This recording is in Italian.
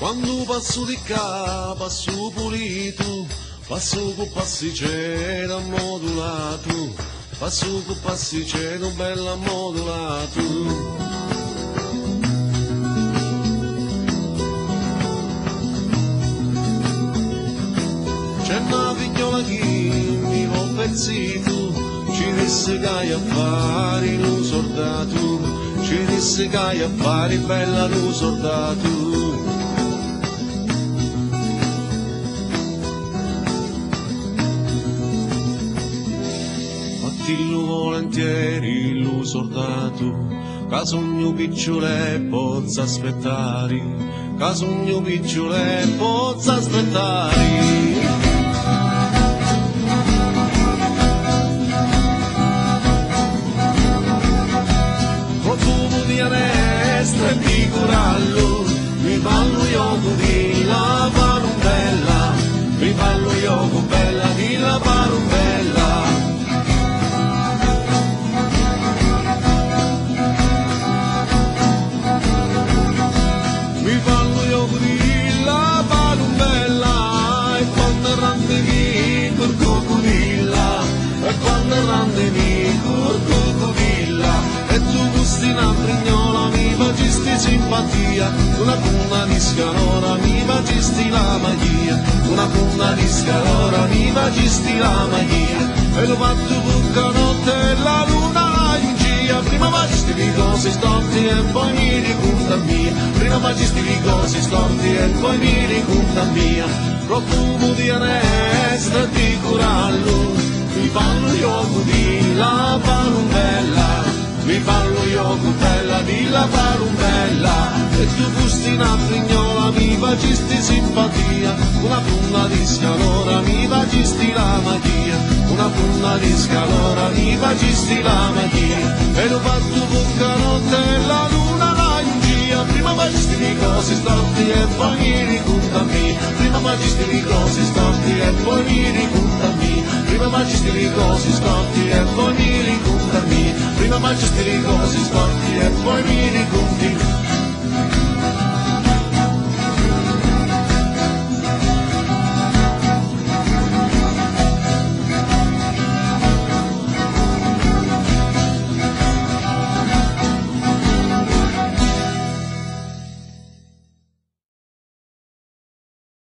Quando passo di qua, passo pulito, passo con pasticcere modulato, passo con pasticcere bella modulato. C'è una figliola che mi va pezzito, ci disse che hai a fare lo soldato, ci disse che hai a fare bella lo soldato. Fattillo volentieri lo soldato, che sogno picciole pozza aspettare, che sogno picciole pozza aspettare. E di corallo, mi ballo io di la parumbella, mi ballo io bella di la parumbella. Mi ballo io di la parumbella, e quando rande mi col coccodilla, e quando rande mi col coccodilla, e tu gusti una brignola mi facisti simpatia, una punna di scalora mi facisti la magia, una punna di scalora mi facisti la magia, e lo fatto bucca notte e la luna la ingia, prima facisti di cose storti e poi mi ricorda mia, prima facisti di cose storti e poi mi ricorda mia, profumo di anestra e di corallo, mi parlo io di la parumbella. Mi ballo io bella di la parumbella, e tu fusti una frignola mi facisti simpatia, una punna di scalora mi facisti la magia, una punna di scalora mi facisti la magia, e lo fatto bocca notte e la luna la ingia, prima facisti di cose storti e poi mi ricorda me, prima facisti di cose storti e poi mi ricorda me, prima facisti di cose storti e poi mi ricorda me, prima facisti di cose storti e poi mi ricordi.